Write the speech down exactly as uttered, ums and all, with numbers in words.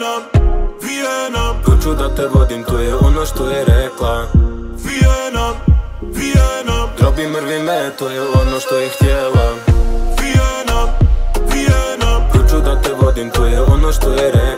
Vijena, Vijena, hoću da te vodim, to je ono što je rekla. Vijena, Vijena, drobi mrvi me, to je ono što je htjela. Vijena, Vijena, hoću da te vodim, to je ono što je rekla.